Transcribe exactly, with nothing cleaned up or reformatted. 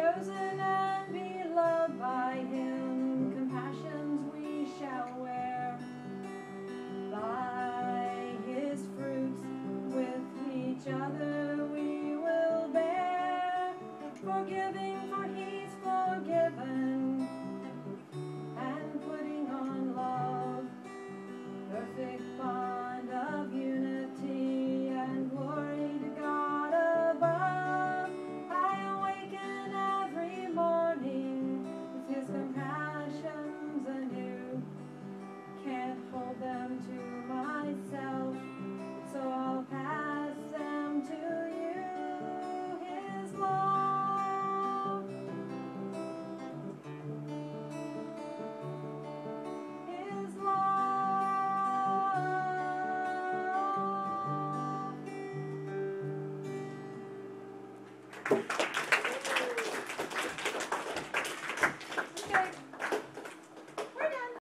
chosen and beloved by him, compassions we shall wear. By his fruits with each other we will bear, forgiving for he's forgiven, and putting on love, perfect bond of unity and glory to God above. I awaken every morning with his compassions anew, can't hold them to myself, so I'll pass them to you. His love, his love.